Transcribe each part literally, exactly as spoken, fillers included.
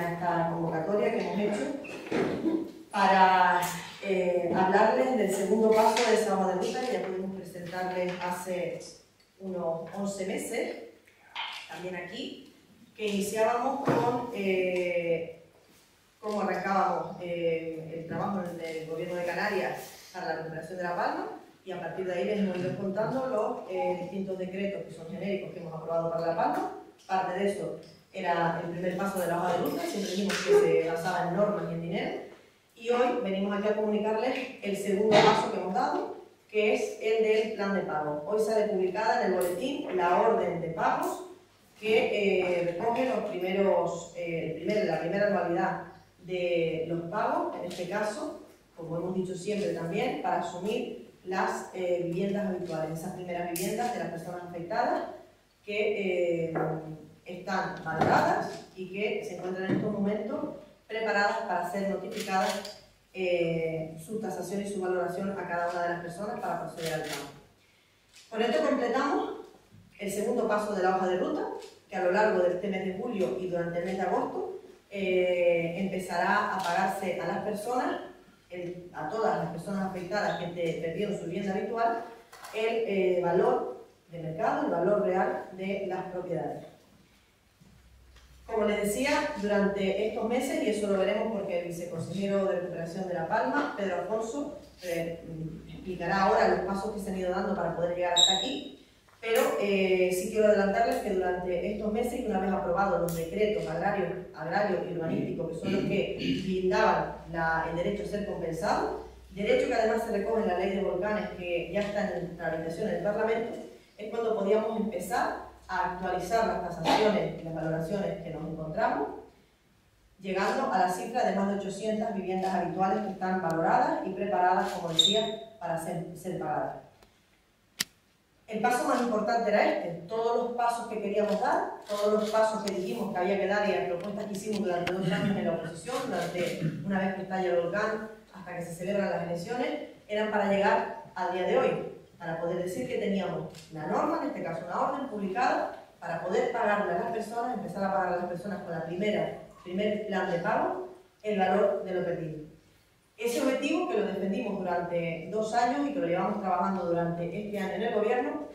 a esta convocatoria que hemos hecho para eh, hablarles del segundo paso de esa hoja de ruta que ya pudimos presentarles hace unos once meses, también aquí, que iniciábamos con eh, cómo arrancábamos eh, el trabajo del Gobierno de Canarias para la recuperación de La Palma, y a partir de ahí les hemos ido contando los eh, distintos decretos que son genéricos que hemos aprobado para La Palma. Parte de eso era el primer paso de la hoja de ruta, siempre dijimos que se basaba en normas y en dinero, y hoy venimos aquí a comunicarles el segundo paso que hemos dado, que es el del plan de pago. Hoy sale publicada en el boletín la orden de pagos que eh, recoge los primeros, eh, el primer, la primera anualidad de los pagos, en este caso, como hemos dicho siempre también, para asumir las eh, viviendas habituales, esas primeras viviendas de las personas afectadas que eh, están valoradas y que se encuentran en estos momentos preparadas para ser notificadas eh, su tasación y su valoración a cada una de las personas para proceder al pago. Con esto completamos el segundo paso de la hoja de ruta, que a lo largo de este mes de julio y durante el mes de agosto eh, empezará a pagarse a las personas, el, a todas las personas afectadas que te perdieron su vivienda habitual, el eh, valor de mercado, el valor real de las propiedades. Como les decía, durante estos meses, y eso lo veremos porque el viceconsejero de Recuperación de La Palma, Pedro Alfonso, eh, explicará ahora los pasos que se han ido dando para poder llegar hasta aquí, pero eh, sí quiero adelantarles que durante estos meses, y una vez aprobados los decretos agrarios agrario y urbanísticos, que son los que blindaban la, el derecho a ser compensado, derecho que además se recoge en la ley de volcanes, que ya está en tramitación en el Parlamento, es cuando podíamos empezar a actualizar las tasaciones y las valoraciones que nos encontramos, llegando a la cifra de más de ochocientas viviendas habituales que están valoradas y preparadas, como decía, para ser, ser pagadas. El paso más importante era este, todos los pasos que queríamos dar, todos los pasos que dijimos que había que dar y las propuestas que hicimos durante dos años en la oposición, durante una vez que estalla el volcán hasta que se celebran las elecciones, eran para llegar al día de hoy, para poder decir que teníamos la norma, en este caso una orden publicada, para poder pagarle a las personas, empezar a pagar a las personas con la primera, primer plan de pago, el valor de lo perdido. Ese objetivo, que lo defendimos durante dos años y que lo llevamos trabajando durante este año en el gobierno,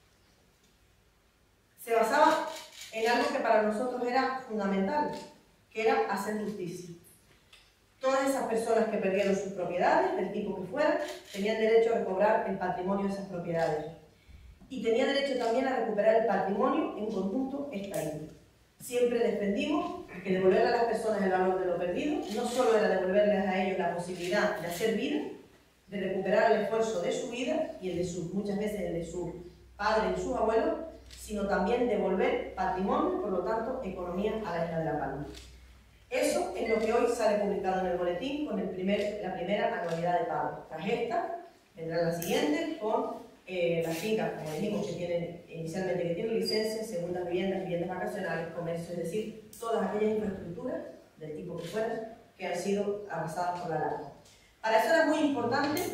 se basaba en algo que para nosotros era fundamental, que era hacer justicia. Todas esas personas que perdieron sus propiedades, del tipo que fueran, tenían derecho a recobrar el patrimonio de esas propiedades. Y tenían derecho también a recuperar el patrimonio en conjunto extraído. Siempre defendimos que devolverle a las personas el valor de lo perdido no solo era devolverles a ellos la posibilidad de hacer vida, de recuperar el esfuerzo de su vida y el de sus, muchas veces el de sus padres y sus abuelos, sino también devolver patrimonio, por lo tanto, economía a la isla de La Palma. Eso es lo que hoy sale publicado en el boletín con el primer, la primera anualidad de pago. Tras esta, vendrán las siguientes con eh, las fincas, como dijimos, que tienen inicialmente que tienen licencias, segundas viviendas, viviendas vacacionales, comercio, es decir, todas aquellas infraestructuras del tipo que fueran que han sido arrasadas por la lava. Para eso era muy importante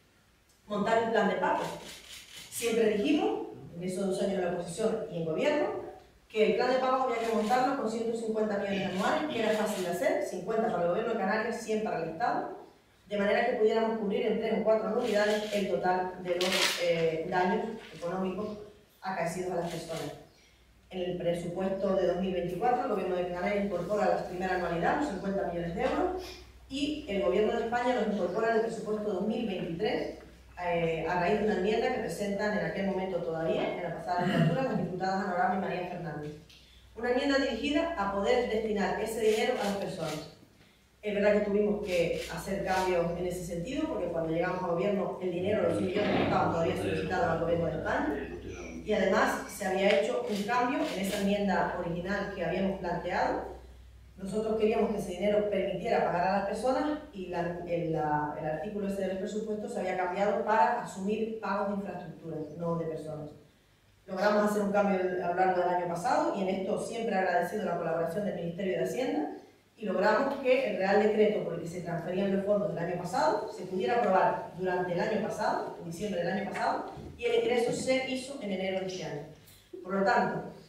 montar un plan de pago. Siempre dijimos, en esos dos años de la oposición y en gobierno, que el plan de pago había que montarlo con ciento cincuenta millones anuales, que era fácil de hacer, cincuenta para el gobierno de Canarias, cien para el Estado, de manera que pudiéramos cubrir en tres o cuatro anualidades el total de los eh, daños económicos acaecidos a las personas. En el presupuesto de dos mil veinticuatro, el gobierno de Canarias incorpora la primera anualidad, los cincuenta millones de euros, y el gobierno de España nos incorpora en el presupuesto dos mil veintitrés, Eh, a raíz de una enmienda que presentan en aquel momento todavía, en la pasada legislatura, las diputadas Ana Orama y María Fernández. Una enmienda dirigida a poder destinar ese dinero a las personas. Es verdad que tuvimos que hacer cambios en ese sentido, porque cuando llegamos al gobierno el dinero, los millones no estaban todavía solicitados al gobierno de España, y además se había hecho un cambio en esa enmienda original que habíamos planteado. Nosotros queríamos que ese dinero permitiera pagar a las personas y la, el, la, el artículo ese de los presupuestos se había cambiado para asumir pagos de infraestructuras, no de personas. Logramos hacer un cambio a lo largo del año pasado y en esto siempre agradecido la colaboración del Ministerio de Hacienda y logramos que el Real Decreto por el que se transferían los fondos del año pasado se pudiera aprobar durante el año pasado, en diciembre del año pasado, y el ingreso se hizo en enero de este año. Por lo tanto,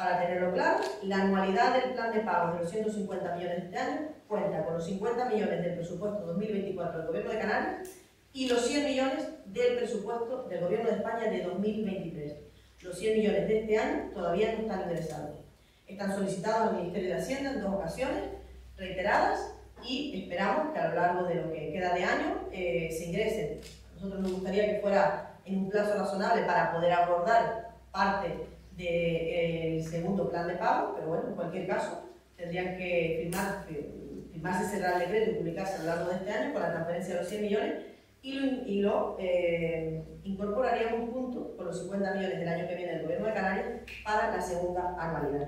Para tenerlo claro, la anualidad del plan de pagos de los ciento cincuenta millones de este año cuenta con los cincuenta millones del presupuesto dos mil veinticuatro del Gobierno de Canarias y los cien millones del presupuesto del Gobierno de España de dos mil veintitrés. Los cien millones de este año todavía no están ingresados. Están solicitados al Ministerio de Hacienda en dos ocasiones, reiteradas, y esperamos que a lo largo de lo que queda de año eh, se ingresen. A nosotros nos gustaría que fuera en un plazo razonable para poder abordar parte del segundo plan de pago, pero bueno, en cualquier caso tendrían que firmar, firmarse ese Real Decreto y publicarse a lo largo de este año con la transferencia de los cien millones y lo, y lo eh, incorporaríamos junto con los cincuenta millones del año que viene del Gobierno de Canarias para la segunda anualidad.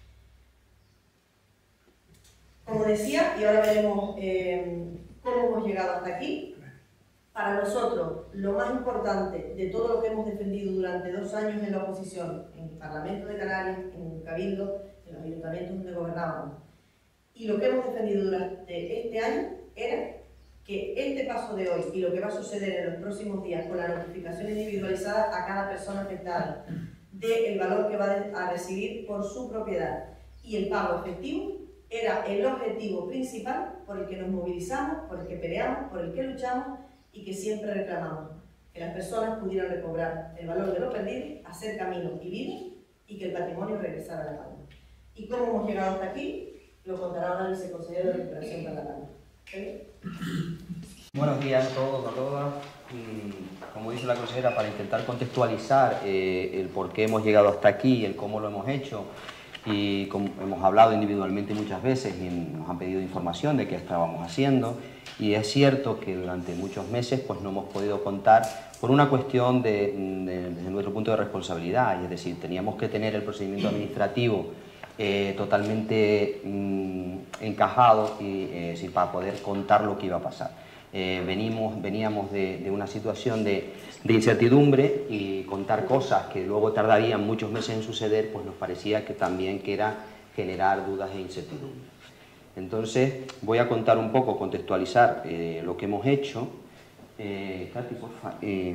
Como decía, y ahora veremos eh, cómo hemos llegado hasta aquí, para nosotros lo más importante de todo lo que hemos defendido durante dos años en la oposición, en el Parlamento de Canarias, en el Cabildo, en los ayuntamientos donde gobernábamos, y lo que hemos defendido durante este año era que este paso de hoy y lo que va a suceder en los próximos días con la notificación individualizada a cada persona afectada del valor que va a recibir por su propiedad y el pago efectivo era el objetivo principal por el que nos movilizamos, por el que peleamos, por el que luchamos y que siempre reclamamos, que las personas pudieran recobrar el valor de lo perdido, hacer camino y vida y que el patrimonio regresara a la palma. ¿Y cómo hemos llegado hasta aquí? Lo contará ahora el viceconsejero de Recuperación para la Palma. ¿Okay? Buenos días a todos, a todas. Y, como dice la consejera, para intentar contextualizar eh, el por qué hemos llegado hasta aquí, el cómo lo hemos hecho, y como hemos hablado individualmente muchas veces y nos han pedido información de qué estábamos haciendo, y es cierto que durante muchos meses pues no hemos podido contar por una cuestión de, de, desde nuestro punto de responsabilidad, es decir, teníamos que tener el procedimiento administrativo eh, totalmente mmm, encajado y, eh, decir, para poder contar lo que iba a pasar. Eh, venimos, veníamos de, de una situación de, de incertidumbre y contar cosas que luego tardarían muchos meses en suceder, pues nos parecía que también que era generar dudas e incertidumbre. Entonces voy a contar un poco, contextualizar eh, lo que hemos hecho. Eh, Katy, porfa. Eh,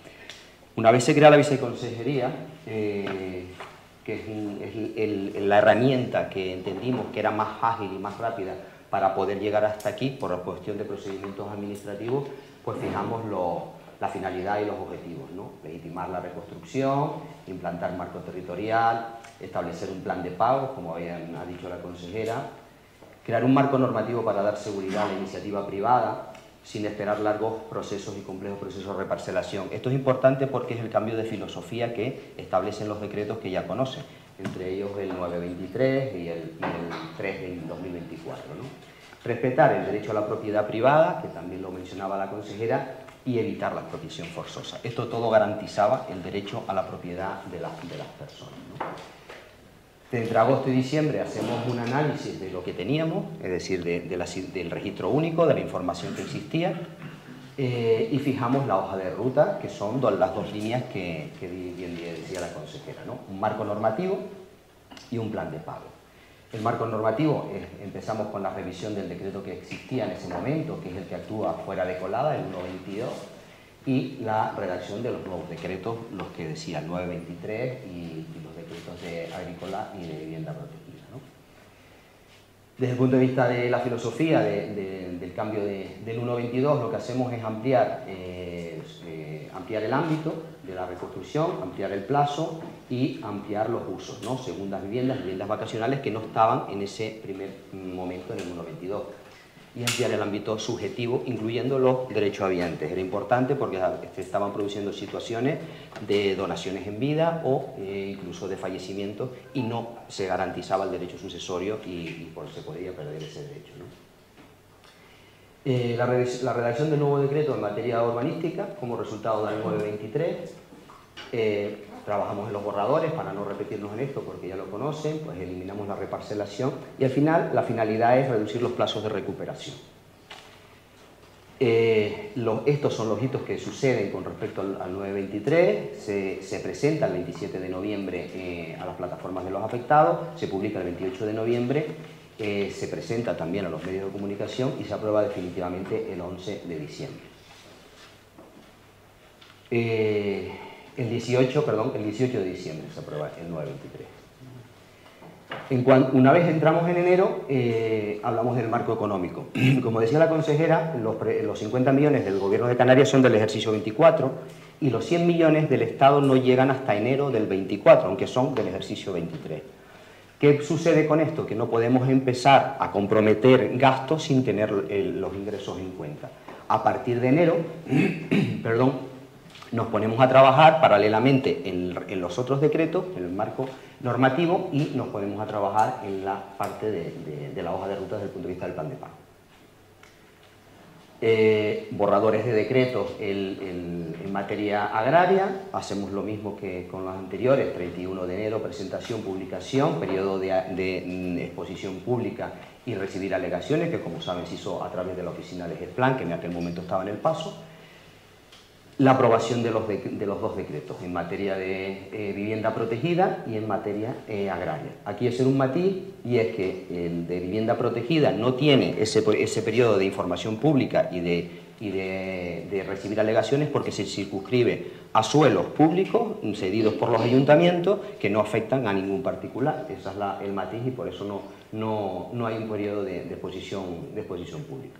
una vez se crea la viceconsejería, eh, que es, un, es el, el, la herramienta que entendimos que era más ágil y más rápida para poder llegar hasta aquí, por la cuestión de procedimientos administrativos, pues fijamos lo, la finalidad y los objetivos, ¿no? Legitimar la reconstrucción, implantar marco territorial, establecer un plan de pagos, como habían, ha dicho la consejera, crear un marco normativo para dar seguridad a la iniciativa privada, sin esperar largos procesos y complejos procesos de reparcelación. Esto es importante porque es el cambio de filosofía que establecen los decretos que ya conocen, entre ellos el nueve veintitrés y el, y el tres del dos mil veinticuatro, ¿no? Respetar el derecho a la propiedad privada, que también lo mencionaba la consejera, y evitar la expropiación forzosa. Esto todo garantizaba el derecho a la propiedad de, la, de las personas, ¿no? Entre agosto y diciembre hacemos un análisis de lo que teníamos, es decir, de, de la, del registro único, de la información que existía, eh, y fijamos la hoja de ruta, que son do, las dos líneas que, que bien decía la consejera, ¿no? Un marco normativo y un plan de pago. El marco normativo, eh, empezamos con la revisión del decreto que existía en ese momento, que es el que actúa fuera de colada, el uno veintidós, y la redacción de los nuevos decretos, los que decía el nueve veintitrés y, y los decretos de agrícola y de vivienda protegida, ¿no? Desde el punto de vista de la filosofía de, de, del cambio de, del uno veintidós, lo que hacemos es ampliar, eh, eh, ampliar el ámbito de la reconstrucción, ampliar el plazo y ampliar los usos, ¿no? Segundas viviendas, viviendas vacacionales que no estaban en ese primer momento en el uno veintidós. Y ampliar el ámbito subjetivo, incluyendo los derechohabientes. Era importante porque se estaban produciendo situaciones de donaciones en vida o eh, incluso de fallecimiento y no se garantizaba el derecho sucesorio y, y por se podía perder ese derecho, ¿no? Eh, la, la redacción del nuevo decreto en materia urbanística, como resultado del nueve veintitrés, eh, trabajamos en los borradores para no repetirnos en esto porque ya lo conocen, pues eliminamos la reparcelación y al final la finalidad es reducir los plazos de recuperación. Eh, los, estos son los hitos que suceden con respecto al, al nueve veintitrés, se, se presenta el veintisiete de noviembre eh, a las plataformas de los afectados, se publica el veintiocho de noviembre, eh, se presenta también a los medios de comunicación y se aprueba definitivamente el once de diciembre. Eh, El dieciocho, perdón, el dieciocho de diciembre se aprueba el nueve veintitrés. En cuanto, una vez entramos en enero, eh, hablamos del marco económico. Como decía la consejera, los, pre, los cincuenta millones del Gobierno de Canarias son del ejercicio veinticuatro y los cien millones del Estado no llegan hasta enero del veinticuatro, aunque son del ejercicio veintitrés. ¿Qué sucede con esto? Que no podemos empezar a comprometer gastos sin tener el, los ingresos en cuenta. A partir de enero, perdón, nos ponemos a trabajar paralelamente en, en los otros decretos, en el marco normativo, y nos ponemos a trabajar en la parte de, de, de la hoja de ruta desde el punto de vista del plan de pago. Eh, borradores de decretos el, el, en materia agraria, hacemos lo mismo que con los anteriores, treinta y uno de enero, presentación, publicación, periodo de, de exposición pública y recibir alegaciones, que como saben se hizo a través de la oficina de GESPLAN, que en aquel momento estaba en el paso. La aprobación de los, de, de los dos decretos en materia de eh, vivienda protegida y en materia eh, agraria. Aquí hay que hacer un matiz, y es que el de vivienda protegida no tiene ese, ese periodo de información pública y, de, y de, de recibir alegaciones, porque se circunscribe a suelos públicos cedidos por los ayuntamientos que no afectan a ningún particular. Ese es la, el matiz, y por eso no, no, no hay un periodo de, de, exposición, de exposición pública.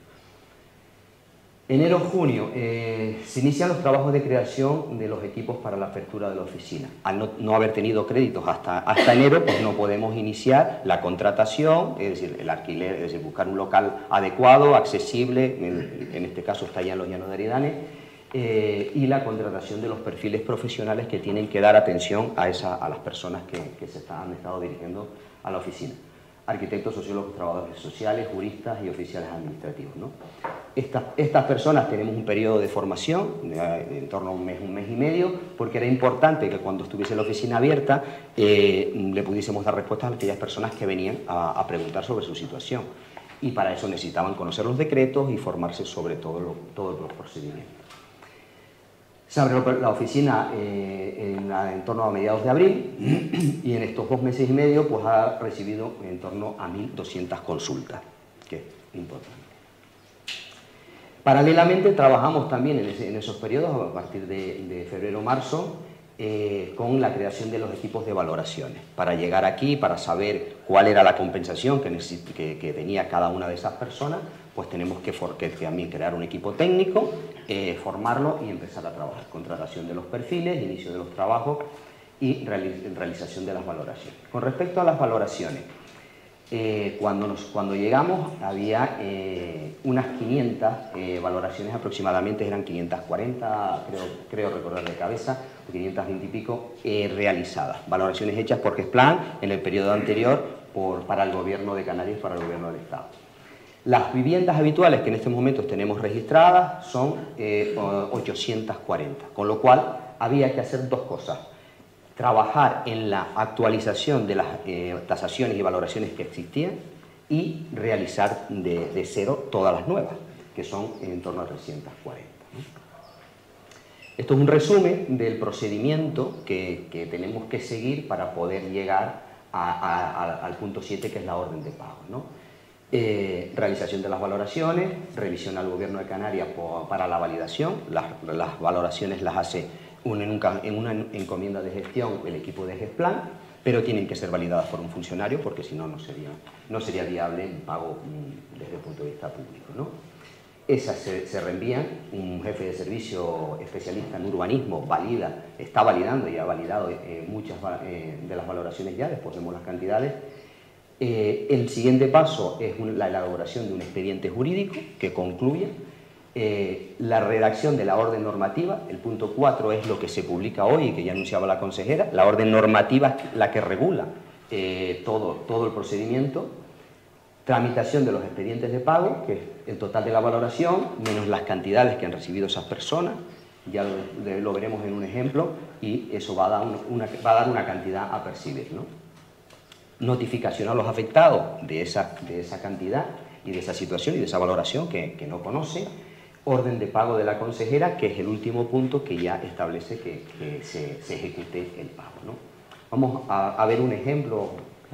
Enero-junio eh, se inician los trabajos de creación de los equipos para la apertura de la oficina. Al no, no haber tenido créditos hasta, hasta enero, pues no podemos iniciar la contratación, es decir, el alquiler, es decir, buscar un local adecuado, accesible, en, en este caso está ya en los Llanos de Aridane, eh, y la contratación de los perfiles profesionales que tienen que dar atención a, esa, a las personas que, que se están, han estado dirigiendo a la oficina. Arquitectos, sociólogos, trabajadores sociales, juristas y oficiales administrativos, ¿no? Estas, estas personas tenemos un periodo de formación, en torno a un mes, un mes y medio, porque era importante que cuando estuviese la oficina abierta eh, le pudiésemos dar respuestas a aquellas personas que venían a, a preguntar sobre su situación. Y para eso necesitaban conocer los decretos y formarse sobre todo lo, todos los procedimientos. Se abrió la oficina eh, en, en torno a mediados de abril, y en estos dos meses y medio pues, ha recibido en torno a mil doscientas consultas, que es importante. Paralelamente trabajamos también en, ese, en esos periodos, a partir de, de febrero-marzo, eh, con la creación de los equipos de valoraciones, para llegar aquí, para saber cuál era la compensación que, que, que tenía cada una de esas personas, pues tenemos que, for, que también crear un equipo técnico, eh, formarlo y empezar a trabajar. Contratación de los perfiles, inicio de los trabajos y reali realización de las valoraciones. Con respecto a las valoraciones, eh, cuando, nos, cuando llegamos había eh, unas quinientas eh, valoraciones aproximadamente, eran quinientas cuarenta, creo, creo recordar de cabeza, quinientas veinte y pico eh, realizadas. Valoraciones hechas por GESPLAN en el periodo anterior por, para el Gobierno de Canarias y para el Gobierno del Estado. Las viviendas habituales que en estos momentos tenemos registradas son eh, ochocientas cuarenta, con lo cual había que hacer dos cosas. Trabajar en la actualización de las eh, tasaciones y valoraciones que existían y realizar de, de cero todas las nuevas, que son en torno a trescientas cuarenta. ¿no? Esto es un resumen del procedimiento que, que tenemos que seguir para poder llegar a, a, a, al punto siete, que es la orden de pago, ¿no? Eh, realización de las valoraciones, revisión al Gobierno de Canarias por, para la validación, las, las valoraciones las hace un, en, un, en una encomienda de gestión el equipo de GESPLAN, pero tienen que ser validadas por un funcionario, porque si no, no sería, no sería viable el pago mm, desde el punto de vista público, ¿no? Esas se, se reenvían, un jefe de servicio especialista en urbanismo valida, está validando y ha validado eh, muchas eh, de las valoraciones ya, después vemos las cantidades. Eh, el siguiente paso es un, la elaboración de un expediente jurídico que concluye eh, la redacción de la orden normativa. El punto cuatro es lo que se publica hoy y que ya anunciaba la consejera. La orden normativa es la que regula eh, todo, todo el procedimiento. Tramitación de los expedientes de pago, que es el total de la valoración, menos las cantidades que han recibido esas personas. Ya lo, lo veremos en un ejemplo, y eso va a dar una, va a dar una cantidad a percibir, ¿no? Notificación a los afectados de esa, de esa cantidad y de esa situación y de esa valoración que, que no conoce. Orden de pago de la consejera, que es el último punto que ya establece que, que se, se ejecute el pago, ¿no? Vamos a, a ver un ejemplo.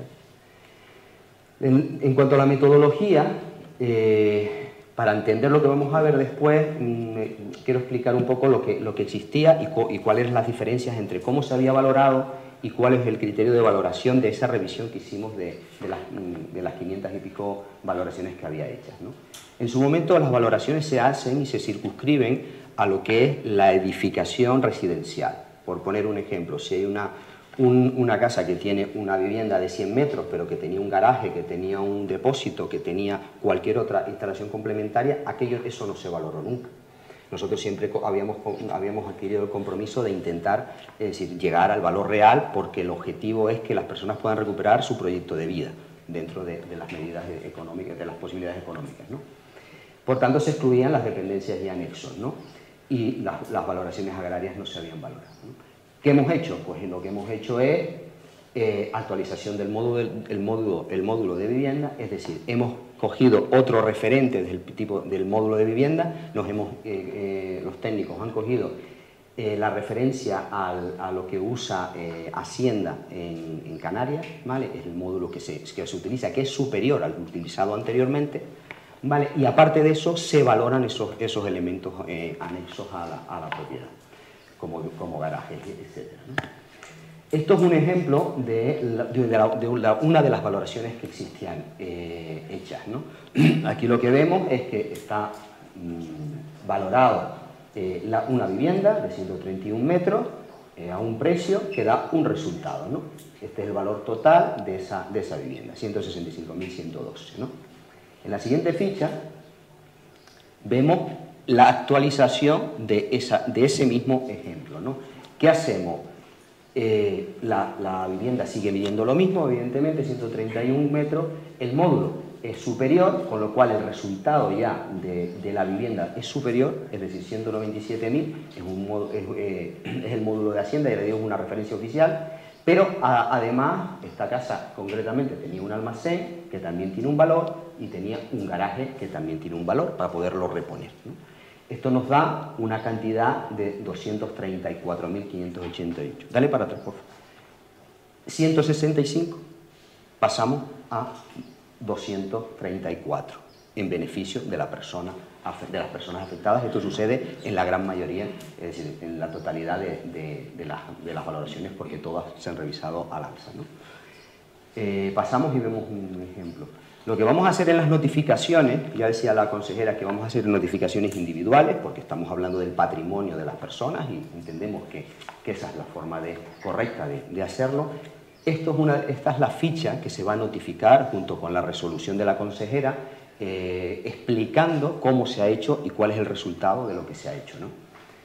En, en cuanto a la metodología, eh, para entender lo que vamos a ver después, mmm, quiero explicar un poco lo que, lo que existía y, cu y cuáles eran las diferencias entre cómo se había valorado y cuál es el criterio de valoración de esa revisión que hicimos de, de, las, de las quinientas y pico valoraciones que había hechas, ¿no? En su momento las valoraciones se hacen y se circunscriben a lo que es la edificación residencial. Por poner un ejemplo, si hay una, un, una casa que tiene una vivienda de cien metros, pero que tenía un garaje, que tenía un depósito, que tenía cualquier otra instalación complementaria, aquello, eso no se valoró nunca. Nosotros siempre habíamos, habíamos adquirido el compromiso de intentar, es decir, llegar al valor real, porque el objetivo es que las personas puedan recuperar su proyecto de vida dentro de, de las medidas económicas, de las posibilidades económicas, ¿no? Por tanto, se excluían las dependencias y anexos, ¿no? Y las, las valoraciones agrarias no se habían valorado, ¿no? ¿Qué hemos hecho? Pues lo que hemos hecho es eh, actualización del módulo, el módulo, el módulo de vivienda, es decir, hemos cogido otro referente del tipo del módulo de vivienda, nos hemos, eh, eh, los técnicos han cogido eh, la referencia al, a lo que usa eh, Hacienda en, en Canarias, ¿vale? Es el módulo que se, que se utiliza, que es superior al utilizado anteriormente, ¿vale? Y aparte de eso se valoran esos, esos elementos eh, anexos a la, a la propiedad, como, como garajes, etcétera, ¿no? Esto es un ejemplo de, la, de, la, de una de las valoraciones que existían eh, hechas, ¿no? Aquí lo que vemos es que está mmm, valorado eh, la, una vivienda de ciento treinta y un metros eh, a un precio que da un resultado, ¿no? Este es el valor total de esa, de esa vivienda, ciento sesenta y cinco mil ciento doce, ¿no? En la siguiente ficha vemos la actualización de, esa, de ese mismo ejemplo, ¿no? ¿Qué hacemos? Eh, la, la vivienda sigue midiendo lo mismo, evidentemente, ciento treinta y un metros, el módulo es superior, con lo cual el resultado ya de, de la vivienda es superior, es decir, ciento noventa y siete mil, es, un modo, es, eh, es el módulo de Hacienda y le dio una referencia oficial, pero a, además esta casa concretamente tenía un almacén que también tiene un valor y tenía un garaje que también tiene un valor para poderlo reponer, ¿no? Esto nos da una cantidad de doscientos treinta y cuatro mil quinientos ochenta y ocho. Dale para atrás, por favor. ciento sesenta y cinco pasamos a doscientos treinta y cuatro en beneficio de, la persona, de las personas afectadas. Esto sucede en la gran mayoría, es decir, en la totalidad de, de, de, las, de las valoraciones, porque todas se han revisado al alza, ¿no? Eh, pasamos y vemos un ejemplo. Lo que vamos a hacer en las notificaciones, ya decía la consejera que vamos a hacer notificaciones individuales, porque estamos hablando del patrimonio de las personas y entendemos que, que esa es la forma de, correcta de, de hacerlo. Esto es una, esta es la ficha que se va a notificar junto con la resolución de la consejera, eh, explicando cómo se ha hecho y cuál es el resultado de lo que se ha hecho, ¿no?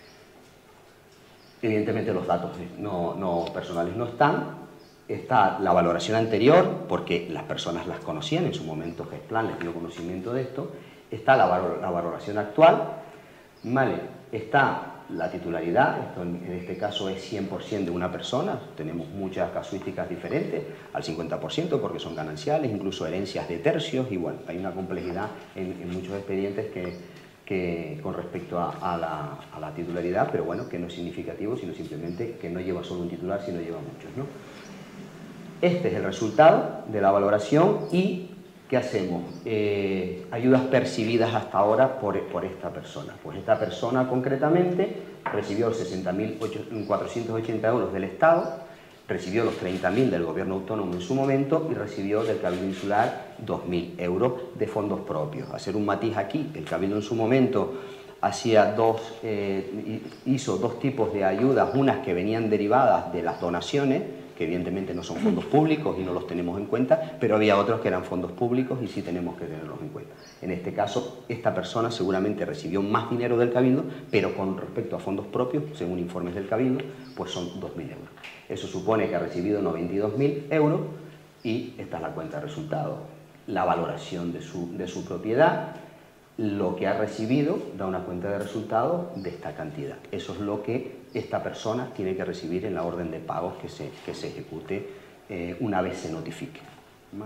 Evidentemente los datos no, no personales no están. Está la valoración anterior, porque las personas las conocían, en su momento Gesplan les dio conocimiento de esto. Está la, valor, la valoración actual, ¿vale? Está la titularidad, esto en, en este caso es cien por cien de una persona, tenemos muchas casuísticas diferentes, al cincuenta por ciento porque son gananciales, incluso herencias de tercios, y bueno, hay una complejidad en, en muchos expedientes que, que con respecto a, a, la, a la titularidad, pero bueno, que no es significativo, sino simplemente que no lleva solo un titular, sino lleva muchos, ¿no? Este es el resultado de la valoración y ¿qué hacemos? Eh, ayudas percibidas hasta ahora por, por esta persona. Pues esta persona concretamente recibió sesenta mil cuatrocientos ochenta euros del Estado, recibió los treinta mil del Gobierno Autónomo en su momento y recibió del Cabildo Insular dos mil euros de fondos propios. Hacer un matiz aquí, el Cabildo en su momento hacía dos, eh, hizo dos tipos de ayudas, unas que venían derivadas de las donaciones, que evidentemente no son fondos públicos y no los tenemos en cuenta, pero había otros que eran fondos públicos y sí tenemos que tenerlos en cuenta. En este caso, esta persona seguramente recibió más dinero del Cabildo, pero con respecto a fondos propios, según informes del Cabildo, pues son dos mil euros. Eso supone que ha recibido noventa y dos mil euros y esta es la cuenta de resultados. La valoración de su, de su propiedad, lo que ha recibido, da una cuenta de resultados de esta cantidad. Eso es lo que esta persona tiene que recibir en la orden de pagos que se, que se ejecute eh, una vez se notifique. ¿Vale?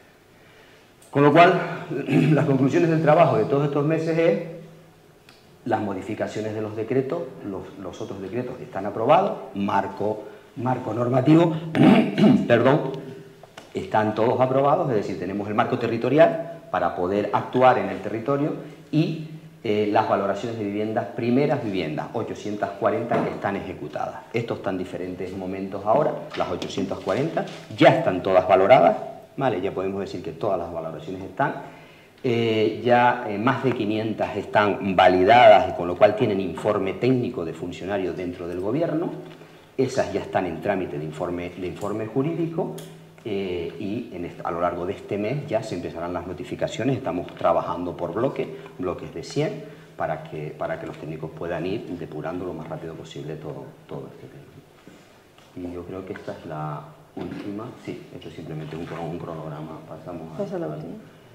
Con lo cual, las conclusiones del trabajo de todos estos meses es las modificaciones de los decretos, los, los otros decretos que están aprobados, marco, marco normativo, perdón, están todos aprobados, es decir, tenemos el marco territorial para poder actuar en el territorio y eh, las valoraciones de viviendas, primeras viviendas, ochocientas cuarenta que están ejecutadas. Esto está en diferentes momentos ahora, las ochocientas cuarenta ya están todas valoradas, ¿vale? Ya podemos decir que todas las valoraciones están. Eh, ya eh, más de quinientas están validadas y con lo cual tienen informe técnico de funcionarios dentro del gobierno. Esas ya están en trámite de informe, de informe jurídico eh, y en este, a lo largo de este mes ya se empezarán las notificaciones. Estamos trabajando por bloques, bloques de cien, para que, para que los técnicos puedan ir depurando lo más rápido posible todo, todo este tema. Y yo creo que esta es la última. Sí, esto es simplemente un, un cronograma. Pasamos a... Pasa la última.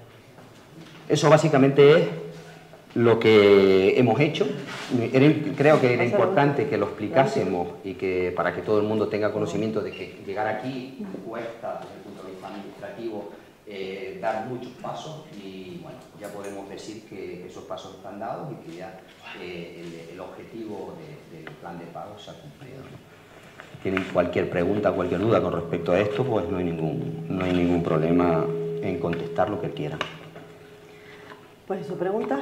Eso básicamente es lo que hemos hecho. Creo que era importante que lo explicásemos y que para que todo el mundo tenga conocimiento de que llegar aquí cuesta, desde el punto de vista administrativo, eh, dar muchos pasos y bueno, ya podemos decir que esos pasos están dados y que ya eh, el, el objetivo de, del plan de pago se ha cumplido. Tienen cualquier pregunta, cualquier duda con respecto a esto, pues no hay ningún, no hay ningún problema en contestar lo que quieran. Pues su pregunta.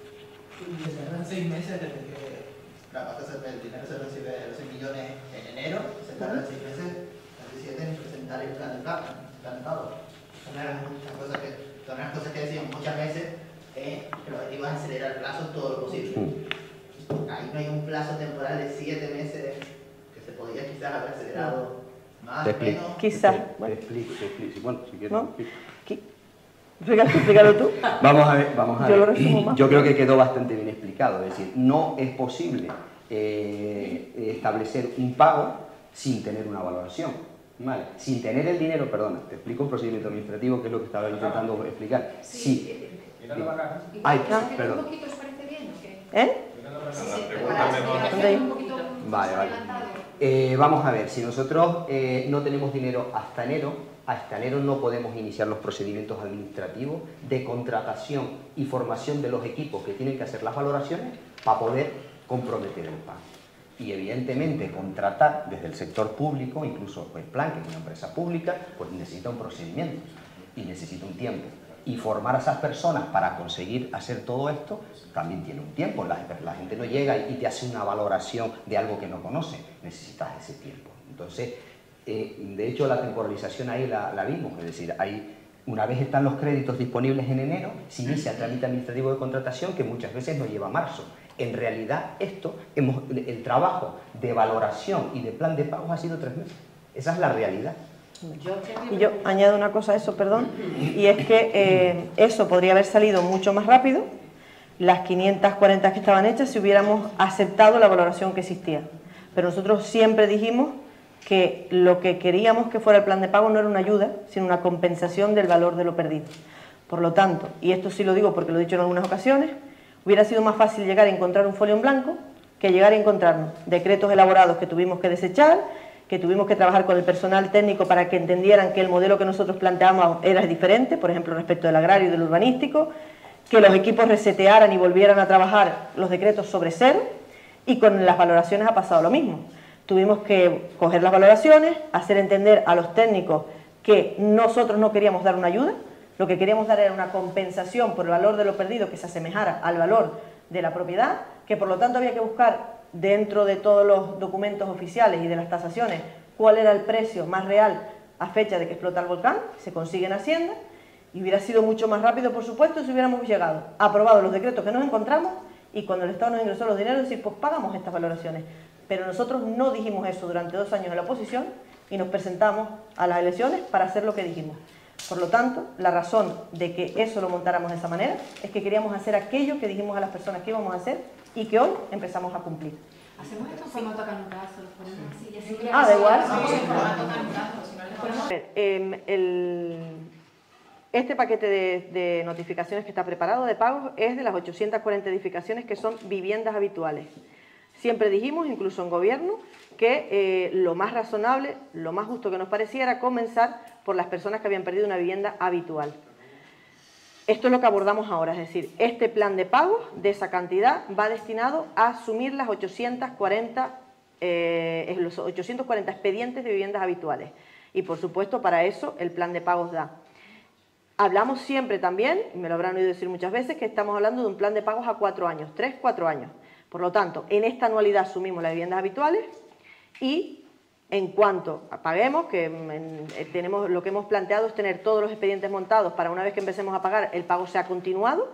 Se tardan seis meses desde que claro, el dinero se recibe los seis millones en enero, se tardan seis meses, casi siete, en presentar el plan de pago. Plan de pago. Una de las muchas cosas que, son las cosas que decían muchas veces es que el objetivo es acelerar el plazo todo lo posible. Ahí no hay un plazo temporal de siete meses que se podía quizás haber acelerado más, Te explico. menos. Quizás. Te, Bueno. te explico, te explico. Bueno, si quieres. ¿No? te explico. Explícalo, explícalo tú. Vamos a ver, vamos a Yo lo ver. resumo más. Yo creo que quedó bastante bien explicado. Es decir, no es posible eh, establecer un pago sin tener una valoración. ¿Vale? Sin tener el dinero, perdona, te explico un procedimiento administrativo que es lo que estaba intentando explicar. Sí. Ay, perdón. ¿Un poquito os parece bien o qué? ¿Eh? Sí, sí, para ¿Dónde hay? un poquito Vale, vale. adelantado. Eh, vamos a ver, si nosotros eh, no tenemos dinero hasta enero, hasta enero no podemos iniciar los procedimientos administrativos de contratación y formación de los equipos que tienen que hacer las valoraciones para poder comprometer el pago. Y evidentemente contratar desde el sector público, incluso el plan, que es una empresa pública, pues necesita un procedimiento y necesita un tiempo. Y formar a esas personas para conseguir hacer todo esto también tiene un tiempo. La, la gente no llega y te hace una valoración de algo que no conoce, necesitas ese tiempo. Entonces, eh, de hecho la temporalización ahí la, la vimos, es decir, hay, una vez están los créditos disponibles en enero, se inicia el trámite administrativo de contratación que muchas veces nos lleva a marzo. En realidad esto, hemos, el trabajo de valoración y de plan de pagos ha sido tres meses. Esa es la realidad. Y yo añado una cosa a eso, perdón, y es que eh, eso podría haber salido mucho más rápido, las quinientas cuarenta que estaban hechas, si hubiéramos aceptado la valoración que existía. Pero nosotros siempre dijimos que lo que queríamos que fuera el plan de pago no era una ayuda, sino una compensación del valor de lo perdido. Por lo tanto, y esto sí lo digo porque lo he dicho en algunas ocasiones, hubiera sido más fácil llegar a encontrar un folio en blanco que llegar a encontrarnos decretos elaborados que tuvimos que desechar, que tuvimos que trabajar con el personal técnico para que entendieran que el modelo que nosotros planteábamos era diferente, por ejemplo, respecto del agrario y del urbanístico, que los equipos resetearan y volvieran a trabajar los decretos sobre cero, y con las valoraciones ha pasado lo mismo. Tuvimos que coger las valoraciones, hacer entender a los técnicos que nosotros no queríamos dar una ayuda, lo que queríamos dar era una compensación por el valor de lo perdido que se asemejara al valor de la propiedad, que por lo tanto había que buscar dentro de todos los documentos oficiales y de las tasaciones cuál era el precio más real a fecha de que explota el volcán, se consigue en Hacienda, y hubiera sido mucho más rápido, por supuesto, si hubiéramos llegado, aprobado los decretos que nos encontramos, y cuando el Estado nos ingresó los dineros, decir, pues pagamos estas valoraciones. Pero nosotros no dijimos eso durante dos años en la oposición y nos presentamos a las elecciones para hacer lo que dijimos. Por lo tanto, la razón de que eso lo montáramos de esa manera es que queríamos hacer aquello que dijimos a las personas que íbamos a hacer y que hoy empezamos a cumplir. Hacemos esto en formato canutazo, lo ponemos así y así. Ah, da igual. Hacemos en formato canutazo, si no les ponemos... A ver, eh, el, este paquete de, de notificaciones que está preparado de pagos es de las ochocientas cuarenta edificaciones que son viviendas habituales. Siempre dijimos, incluso en gobierno, que eh, lo más razonable, lo más justo que nos parecía era comenzar por las personas que habían perdido una vivienda habitual. Esto es lo que abordamos ahora, es decir, este plan de pagos de esa cantidad va destinado a asumir las ochocientas cuarenta, eh, los ochocientos cuarenta expedientes de viviendas habituales. Y por supuesto para eso el plan de pagos da. Hablamos siempre también, y me lo habrán oído decir muchas veces, que estamos hablando de un plan de pagos a cuatro años, tres, cuatro años. Por lo tanto, en esta anualidad asumimos las viviendas habituales y en cuanto paguemos, que en, tenemos, lo que hemos planteado es tener todos los expedientes montados para una vez que empecemos a pagar el pago sea continuado.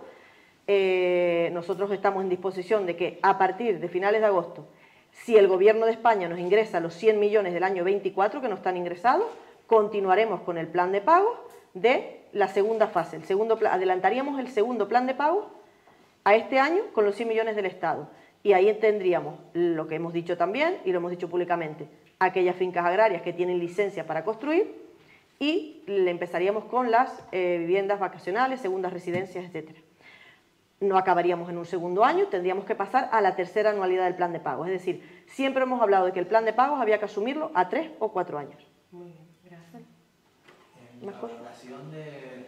Eh, nosotros estamos en disposición de que a partir de finales de agosto, si el Gobierno de España nos ingresa los cien millones del año veinticuatro que no están ingresados, continuaremos con el plan de pago de la segunda fase. El segundo, adelantaríamos el segundo plan de pago a este año con los cien millones del Estado. Y ahí tendríamos lo que hemos dicho también, y lo hemos dicho públicamente, aquellas fincas agrarias que tienen licencia para construir, y le empezaríamos con las eh, viviendas vacacionales, segundas residencias, etcétera. No acabaríamos en un segundo año, tendríamos que pasar a la tercera anualidad del plan de pago. Es decir, siempre hemos hablado de que el plan de pagos había que asumirlo a tres o cuatro años. Muy bien, gracias. En la valoración de,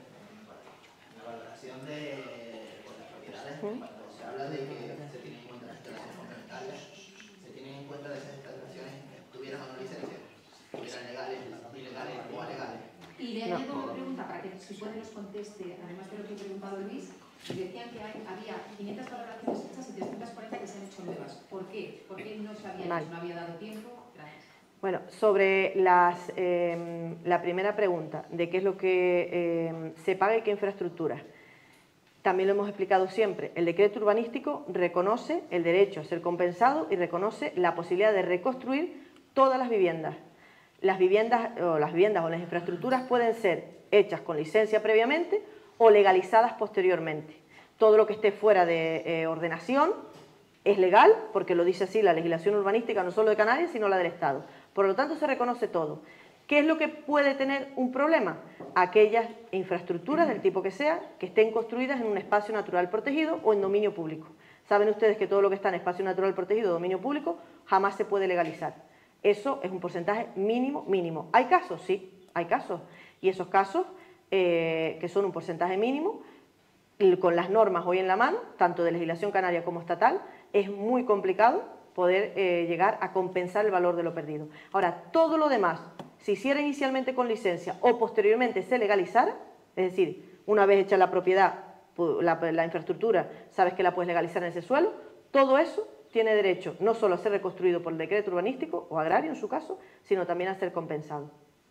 la valoración de pues, las propiedades, ¿Mm? cuando se habla de que se tienen en cuenta las instalaciones fundamentales, se tienen en cuenta de esas instalaciones que tuvieran o no licencia, tuvieran legales, ilegales o alegales. Y le añado una pregunta para que si puede nos conteste, además de lo que ha preguntado Luis. Decían que hay, había quinientas valoraciones hechas y trescientas cuarenta que se han hecho nuevas. ¿Por qué? ¿Por qué no se habían Vale. hecho? ¿No había dado tiempo? Gracias. Bueno, sobre las, eh, la primera pregunta, de qué es lo que eh, se paga y qué infraestructuras. También lo hemos explicado siempre. El decreto urbanístico reconoce el derecho a ser compensado y reconoce la posibilidad de reconstruir todas las viviendas. Las viviendas o las, viviendas o las infraestructuras pueden ser hechas con licencia previamente o legalizadas posteriormente. Todo lo que esté fuera de eh, ordenación es legal, porque lo dice así la legislación urbanística, no solo de Canarias, sino la del Estado. Por lo tanto, se reconoce todo. ¿Qué es lo que puede tener un problema? Aquellas infraestructuras, del tipo que sea, que estén construidas en un espacio natural protegido o en dominio público. Saben ustedes que todo lo que está en espacio natural protegido o dominio público jamás se puede legalizar. Eso es un porcentaje mínimo, mínimo. ¿Hay casos? Sí, hay casos. Y esos casos, eh, que son un porcentaje mínimo, con las normas hoy en la mano, tanto de legislación canaria como estatal, es muy complicado poder eh, llegar a compensar el valor de lo perdido. Ahora, todo lo demás, si hiciera inicialmente con licencia o posteriormente se legalizara, es decir, una vez hecha la propiedad, la, la infraestructura, sabes que la puedes legalizar en ese suelo, todo eso tiene derecho no solo a ser reconstruido por el decreto urbanístico o agrario en su caso, sino también a ser compensado.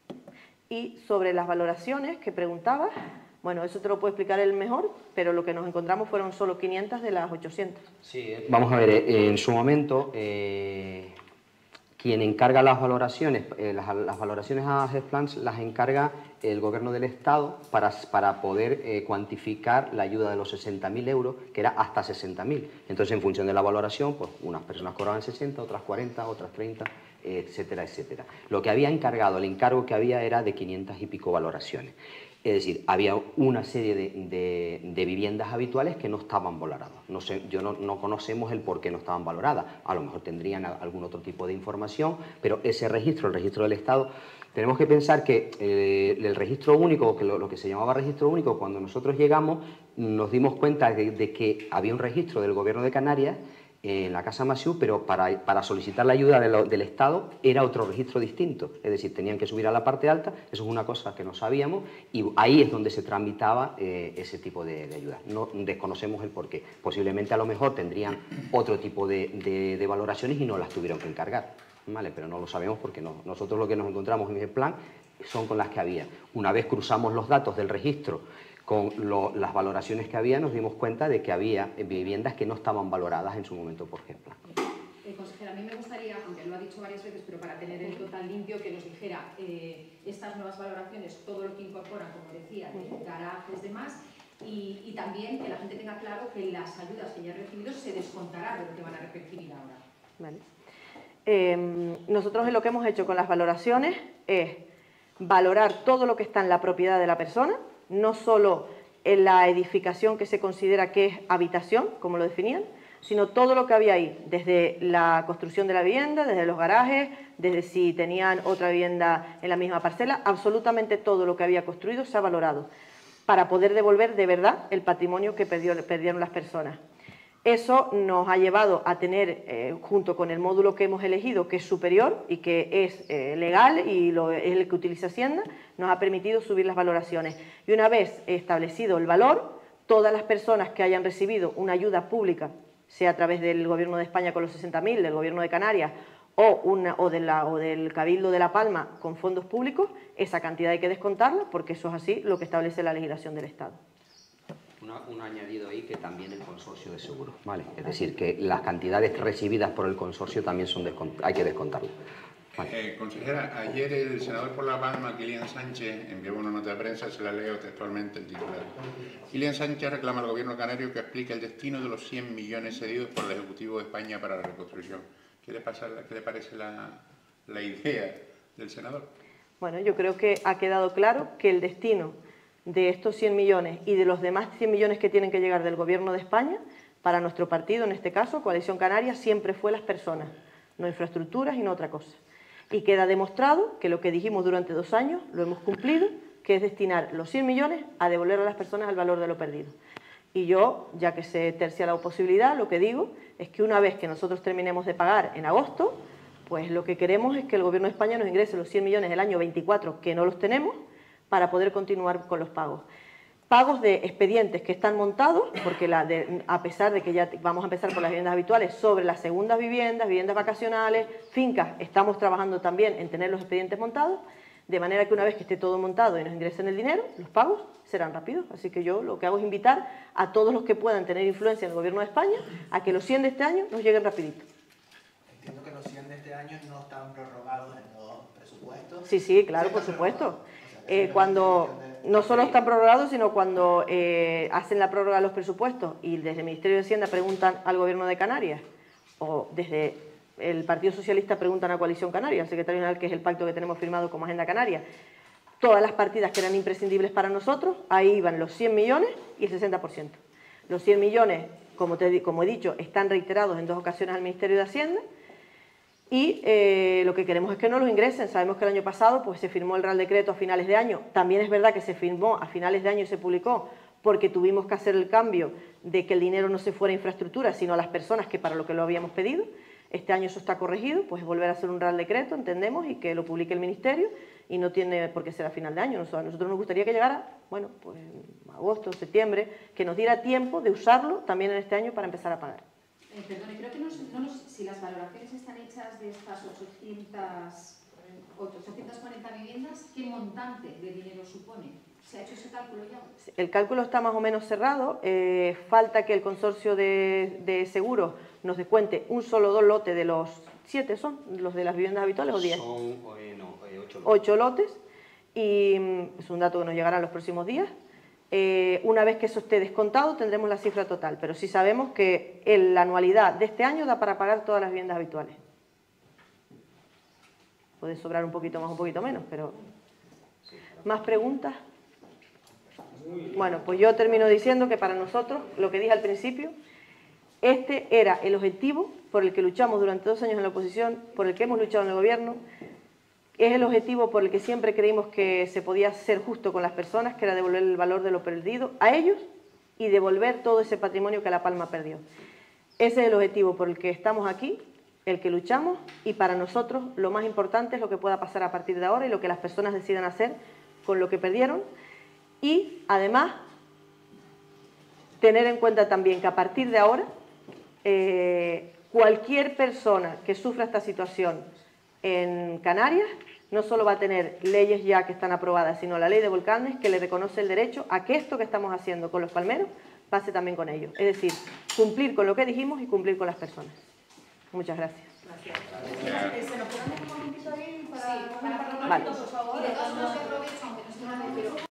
Y sobre las valoraciones que preguntabas, bueno, eso te lo puede explicar él mejor, pero lo que nos encontramos fueron solo quinientas de las ochocientas. Sí, vamos a ver, eh, en su momento, eh, quien encarga las valoraciones, eh, las, las valoraciones a GESPLANS las encarga el Gobierno del Estado para, para poder eh, cuantificar la ayuda de los sesenta mil euros, que era hasta sesenta mil. Entonces, en función de la valoración, pues unas personas cobraban sesenta, otras cuarenta, otras treinta, etcétera, etcétera. Lo que había encargado, el encargo que había era de quinientas y pico valoraciones. Es decir, había una serie de, de, de viviendas habituales que no estaban valoradas. No sé, yo no, no conocemos el por qué no estaban valoradas. A lo mejor tendrían algún otro tipo de información, pero ese registro, el registro del Estado, tenemos que pensar que eh, el registro único, que lo, lo que se llamaba registro único, cuando nosotros llegamos nos dimos cuenta de, de que había un registro del Gobierno de Canarias en la Casa Masiu, pero para, para solicitar la ayuda de lo, del Estado era otro registro distinto, es decir, tenían que subir a la parte alta, eso es una cosa que no sabíamos, y ahí es donde se tramitaba eh, ese tipo de, de ayuda. No desconocemos el porqué, posiblemente a lo mejor tendrían otro tipo de, de, de valoraciones y no las tuvieron que encargar, ¿vale? Pero no lo sabemos porque no. Nosotros lo que nos encontramos en el plan son con las que había. Una vez cruzamos los datos del registro con lo, las valoraciones que había, nos dimos cuenta de que había viviendas que no estaban valoradas en su momento por ejemplo. Eh, consejera, a mí me gustaría, aunque lo ha dicho varias veces, pero para tener el total limpio, que nos dijera eh, estas nuevas valoraciones, todo lo que incorporan, como decía, de garajes, demás, y, y también que la gente tenga claro que las ayudas que ya han recibido se descontarán de lo que van a recibir ahora. Vale. Eh, nosotros lo que hemos hecho con las valoraciones es valorar todo lo que está en la propiedad de la persona, no solo en la edificación que se considera que es habitación, como lo definían, sino todo lo que había ahí, desde la construcción de la vivienda, desde los garajes, desde si tenían otra vivienda en la misma parcela, absolutamente todo lo que había construido se ha valorado para poder devolver de verdad el patrimonio que perdió, perdieron las personas. Eso nos ha llevado a tener, eh, junto con el módulo que hemos elegido, que es superior y que es eh, legal y lo, es el que utiliza Hacienda, nos ha permitido subir las valoraciones. Y una vez establecido el valor, todas las personas que hayan recibido una ayuda pública, sea a través del Gobierno de España con los sesenta mil, del Gobierno de Canarias o, una, o, de la, o del Cabildo de La Palma con fondos públicos, esa cantidad hay que descontarla porque eso es así lo que establece la legislación del Estado. Una, un añadido ahí que también el consorcio de seguros, ¿vale? Es decir, que las cantidades recibidas por el consorcio también son hay que descontarlas. Vale. Eh, consejera, ayer el senador por La Palma, Kilian Sánchez, envió una nota de prensa, se la leo textualmente el titular. Kilian Sánchez reclama al gobierno canario que explique el destino de los cien millones cedidos por el Ejecutivo de España para la reconstrucción. ¿Qué le, pasa, qué le parece la, la idea del senador? Bueno, yo creo que ha quedado claro que el destino de estos cien millones y de los demás cien millones que tienen que llegar del Gobierno de España, para nuestro partido, en este caso, Coalición Canaria, siempre fue las personas, no infraestructuras y no otra cosa. Y queda demostrado que lo que dijimos durante dos años lo hemos cumplido, que es destinar los cien millones a devolver a las personas el valor de lo perdido. Y yo, ya que se tercia la posibilidad, lo que digo es que una vez que nosotros terminemos de pagar en agosto, pues lo que queremos es que el Gobierno de España nos ingrese los cien millones del año veinticuatro, que no los tenemos, para poder continuar con los pagos. Pagos de expedientes que están montados, porque la de, a pesar de que ya vamos a empezar por las viviendas habituales, sobre las segundas viviendas, viviendas vacacionales, fincas, estamos trabajando también en tener los expedientes montados, de manera que una vez que esté todo montado y nos ingresen el dinero, los pagos serán rápidos. Así que yo lo que hago es invitar a todos los que puedan tener influencia en el Gobierno de España a que los cien de este año nos lleguen rapidito. Entiendo que los cien de este año no están prorrogados en los presupuestos. Sí, sí, claro, por supuesto. Eh, cuando no solo están prorrogados, sino cuando eh, hacen la prórroga de los presupuestos y desde el Ministerio de Hacienda preguntan al Gobierno de Canarias o desde el Partido Socialista preguntan a Coalición Canaria, al secretario general, que es el pacto que tenemos firmado como Agenda Canaria, todas las partidas que eran imprescindibles para nosotros, ahí iban los cien millones y el sesenta por ciento. Los cien millones, como, te, como he dicho, están reiterados en dos ocasiones al Ministerio de Hacienda. Y eh, lo que queremos es que no los ingresen. Sabemos que el año pasado pues, se firmó el Real Decreto a finales de año. También es verdad que se firmó a finales de año y se publicó porque tuvimos que hacer el cambio de que el dinero no se fuera a infraestructura, sino a las personas que para lo que lo habíamos pedido. Este año eso está corregido, pues volver a hacer un Real Decreto, entendemos, y que lo publique el Ministerio, y no tiene por qué ser a final de año. A nosotros nos gustaría que llegara, bueno, pues agosto, septiembre, que nos diera tiempo de usarlo también en este año para empezar a pagar. Eh, perdone, creo que no, no nos, si las valoraciones están hechas de estas ochocientas, ochocientas cuarenta viviendas, ¿qué montante de dinero supone? ¿Se ha hecho ese cálculo ya? El cálculo está más o menos cerrado. Eh, falta que el consorcio de, de seguros nos descuente un solo dos lotes de los siete, ¿son? ¿Los de las viviendas habituales o diez? Son eh, no, eh, ocho lotes. Ocho lotes. Y mm, es un dato que nos llegará en los próximos días. Eh, una vez que eso esté descontado tendremos la cifra total, pero sí sabemos que el, la anualidad de este año da para pagar todas las viviendas habituales. Puede sobrar un poquito más o un poquito menos, pero... ¿Más preguntas? Bueno, pues yo termino diciendo que para nosotros, lo que dije al principio, este era el objetivo por el que luchamos durante dos años en la oposición, por el que hemos luchado en el gobierno. Es el objetivo por el que siempre creímos que se podía ser justo con las personas, que era devolver el valor de lo perdido a ellos y devolver todo ese patrimonio que La Palma perdió. Ese es el objetivo por el que estamos aquí, el que luchamos, y para nosotros lo más importante es lo que pueda pasar a partir de ahora y lo que las personas decidan hacer con lo que perdieron. Y además, tener en cuenta también que a partir de ahora, eh, cualquier persona que sufra esta situación en Canarias no solo va a tener leyes ya que están aprobadas, sino la ley de volcanes que le reconoce el derecho a que esto que estamos haciendo con los palmeros pase también con ellos. Es decir, cumplir con lo que dijimos y cumplir con las personas. Muchas gracias. Gracias. ¿Se nos puede dejar un momentito ahí para, Sí, para, para, vale. por favor? Y de todos modos,